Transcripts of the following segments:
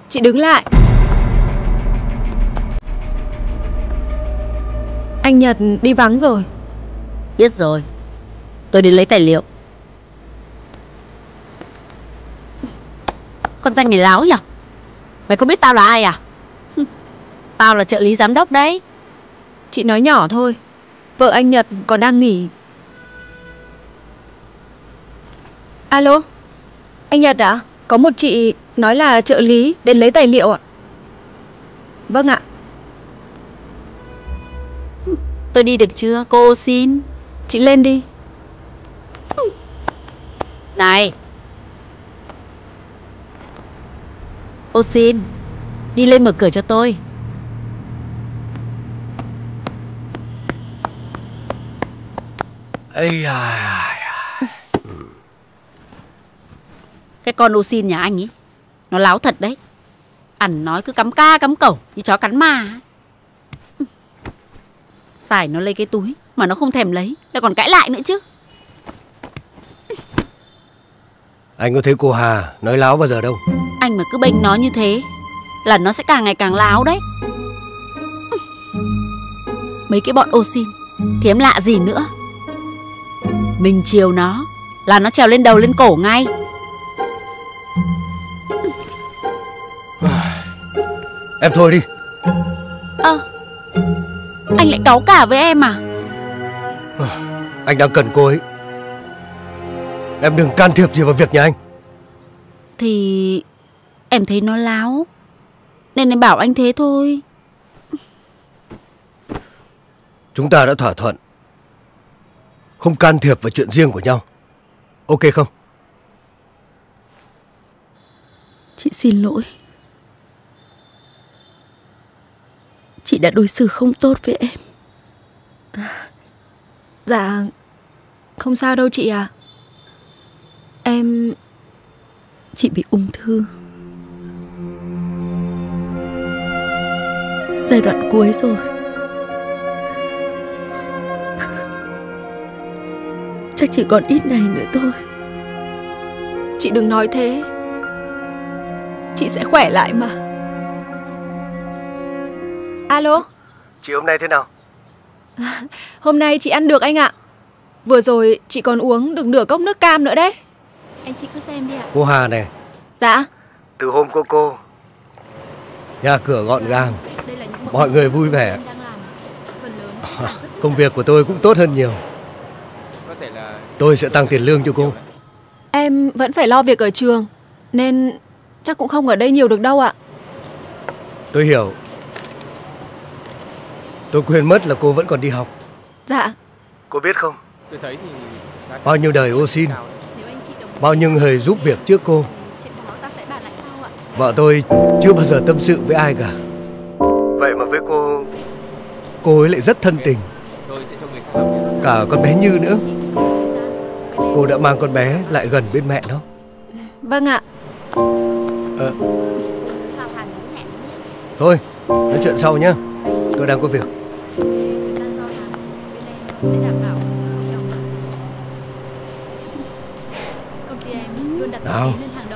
Chị đứng lại. Anh Nhật đi vắng rồi. Biết rồi. Tôi đi lấy tài liệu. Con danh này láo nhỉ? Mày không biết tao là ai à? Tao là trợ lý giám đốc đấy. Chị nói nhỏ thôi. Vợ anh Nhật còn đang nghỉ. Alo, anh Nhật ạ? Có một chị nói là trợ lý đến lấy tài liệu ạ. Vâng ạ. Tôi đi được chưa? Cô xin. Chị lên đi. Này, ô xin, đi lên mở cửa cho tôi. Ây da. Cái con ô xin nhà anh ấy, nó láo thật đấy. Ăn nói cứ cắm ca cắm cẩu như chó cắn ma. Xài nó lấy cái túi mà nó không thèm lấy, lại còn cãi lại nữa chứ. Anh có thấy cô Hà nói láo bao giờ đâu. Anh mà cứ bênh nó như thế là nó sẽ càng ngày càng láo đấy. Mấy cái bọn ô xin thì em lạ gì nữa. Mình chiều nó là nó trèo lên đầu lên cổ ngay. Em thôi đi. Anh lại cáu cả với em à? Anh đang cần cô ấy. Em đừng can thiệp gì vào việc nhà anh. Thì em thấy nó láo nên em bảo anh thế thôi. Chúng ta đã thỏa thuận không can thiệp vào chuyện riêng của nhau. Ok không? Chị xin lỗi. Chị đã đối xử không tốt với em. Dạ, không sao đâu chị à. Chị bị ung thư, giai đoạn cuối rồi. Chắc chỉ còn ít ngày nữa thôi. Chị đừng nói thế. Chị sẽ khỏe lại mà. Alo. Chị hôm nay thế nào? Hôm nay chị ăn được anh ạ. Vừa rồi chị còn uống được nửa cốc nước cam nữa đấy. Anh chị cứ xem đi ạ. Cô Hà này. Dạ. Từ hôm có cô, nhà cửa gọn gàng, mọi người vui vẻ. Công việc của tôi cũng tốt hơn nhiều. Tôi sẽ tăng tiền lương cho cô. Em vẫn phải lo việc ở trường nên chắc cũng không ở đây nhiều được đâu ạ. Tôi hiểu. Tôi quên mất là cô vẫn còn đi học. Dạ. Cô biết không, bao nhiêu đời ô xin, bao nhiêu người giúp việc trước cô. Vợ tôi chưa bao giờ tâm sự với ai cả. Vậy mà với cô ấy lại rất thân tình. Cả con bé Như nữa. Cô đã mang con bé lại gần bên mẹ nó. Vâng ạ. Thôi, nói chuyện sau nhé. Tôi đang có việc. Nào.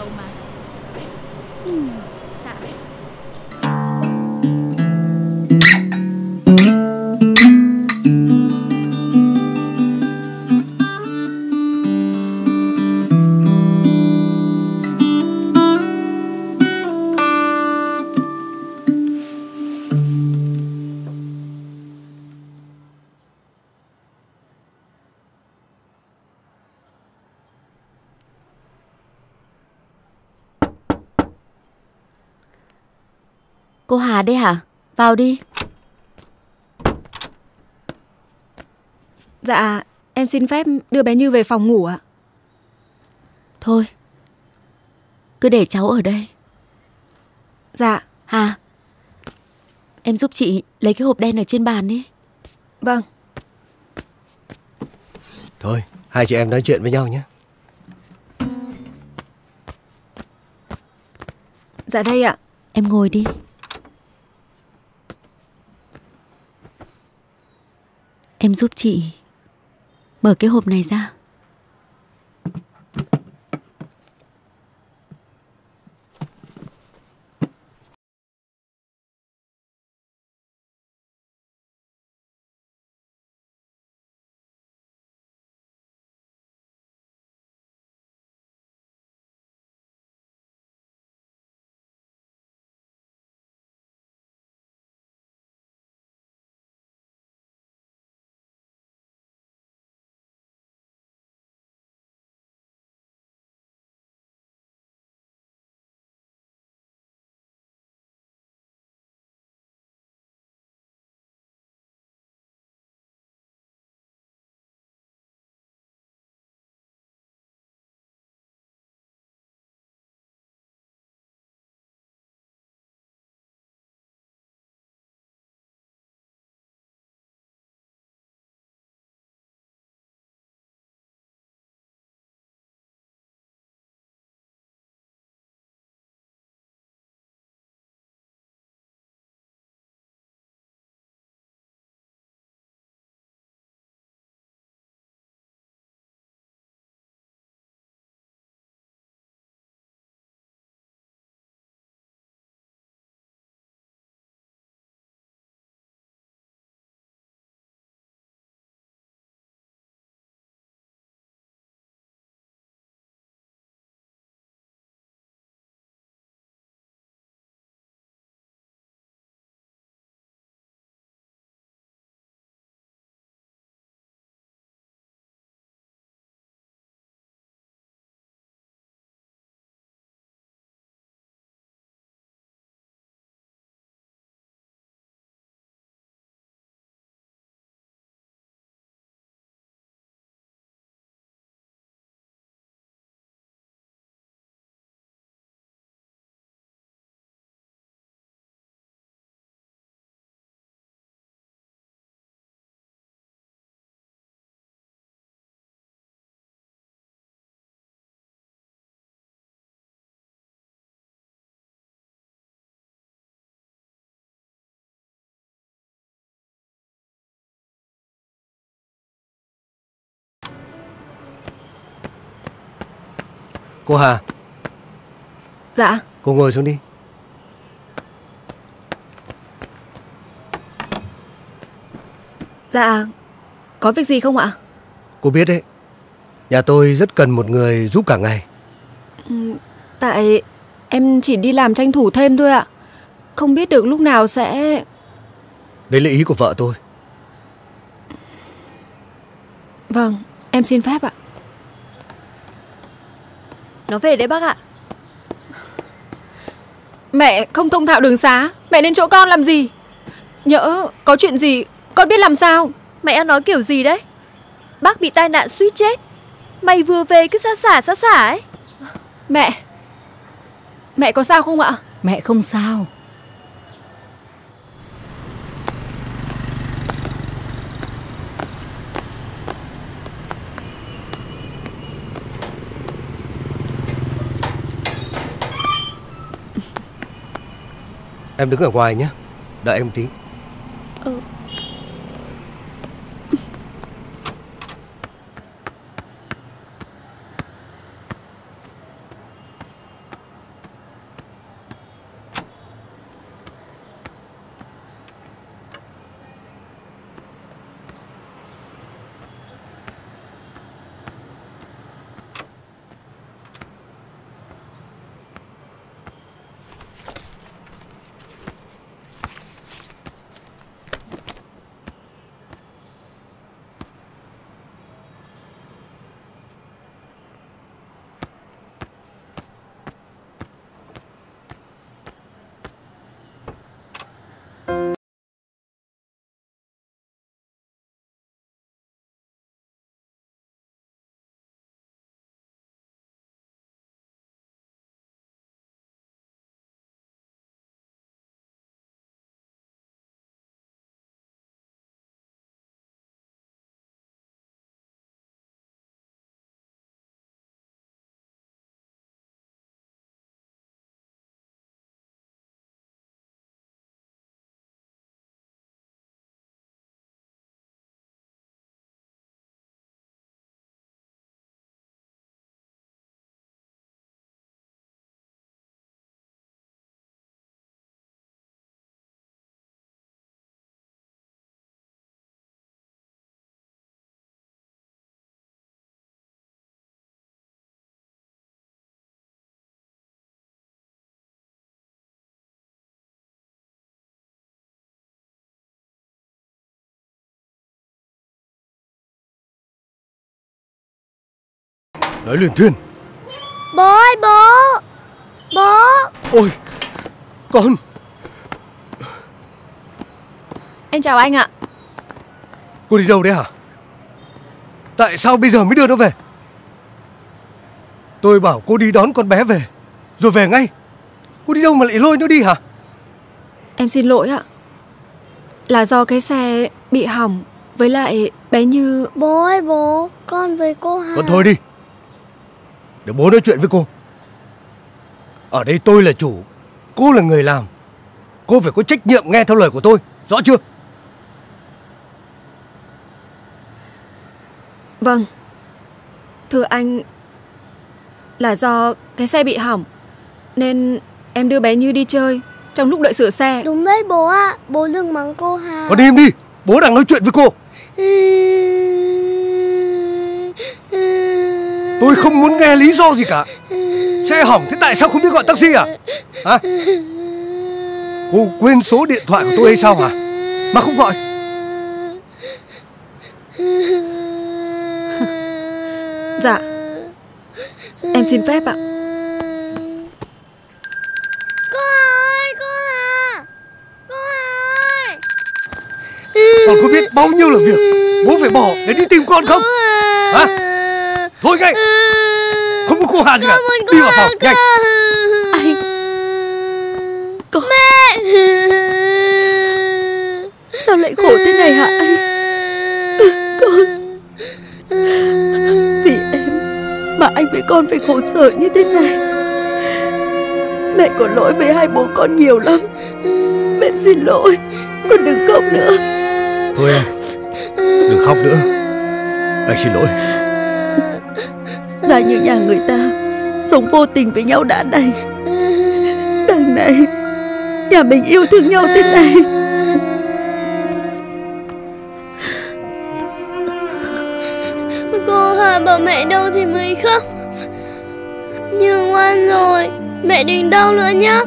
Cô Hà đây hả? Vào đi. Dạ, em xin phép đưa bé Như về phòng ngủ ạ. Thôi, cứ để cháu ở đây. Dạ. Hà, em giúp chị lấy cái hộp đen ở trên bàn đi. Vâng. Thôi, hai chị em nói chuyện với nhau nhé. Dạ đây ạ. Em ngồi đi. Em giúp chị mở cái hộp này ra. Cô Hà. Dạ. Cô ngồi xuống đi. Dạ, có việc gì không ạ? Cô biết đấy, nhà tôi rất cần một người giúp cả ngày. Tại em chỉ đi làm tranh thủ thêm thôi ạ. Không biết được lúc nào sẽ... Đấy là ý của vợ tôi. Vâng, em xin phép ạ. Nó về đấy bác ạ. Mẹ không thông thạo đường xá, mẹ đến chỗ con làm gì? Nhỡ có chuyện gì con biết làm sao? Mẹ ăn nói kiểu gì đấy? Bác bị tai nạn suýt chết, mày vừa về cứ xa xả ấy. Mẹ có sao không ạ? Mẹ không sao. Em đứng ở ngoài nhé, đợi em tí. Nói liền thuyền. Bố ơi bố. Bố. Ôi con. Em chào anh ạ. Cô đi đâu đấy hả? Tại sao bây giờ mới đưa nó về? Tôi bảo cô đi đón con bé về rồi về ngay. Cô đi đâu mà lại lôi nó đi hả? Em xin lỗi ạ. Là do cái xe bị hỏng. Với lại bé Như... Bố ơi bố, con với cô Hà. Con thôi đi, để bố nói chuyện với cô. Ở đây tôi là chủ, cô là người làm. Cô phải có trách nhiệm nghe theo lời của tôi, rõ chưa? Vâng. Thưa anh, là do cái xe bị hỏng nên em đưa bé Như đi chơi trong lúc đợi sửa xe. Đúng đấy bố ạ, bố đừng mắng cô Hà. Con im đi, bố đang nói chuyện với cô. Tôi không muốn nghe lý do gì cả. Xe hỏng thế tại sao không biết gọi taxi à? Hả? Cô quên số điện thoại của tôi hay sao hả? Mà không gọi. Dạ, em xin phép ạ. Cô Hà ơi, cô Hà. Cô Hà ơi. Con có biết bao nhiêu là việc bố phải bỏ để đi tìm con không? Hả? Thôi ngay. Không có cô Hà gì cả. Đi vào phòng nhanh. Anh. Con. Mẹ. Sao lại khổ thế này hả anh? Con. Vì em mà anh với con phải khổ sở như thế này. Mẹ có lỗi với hai bố con nhiều lắm. Mẹ xin lỗi. Con đừng khóc nữa. Thôi em, đừng khóc nữa. Anh xin lỗi. Ra như nhà người ta sống vô tình với nhau đã đành. Đằng này nhà mình yêu thương nhau thế này. Cô Hà bảo mẹ đâu thì mới khóc. Như ngoan rồi, mẹ đừng đau nữa nhá.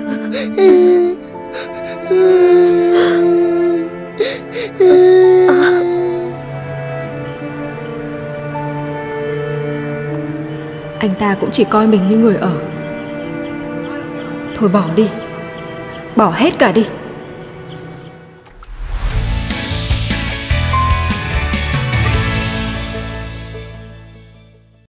Anh ta cũng chỉ coi mình như người ở. Thôi bỏ đi, bỏ hết cả đi.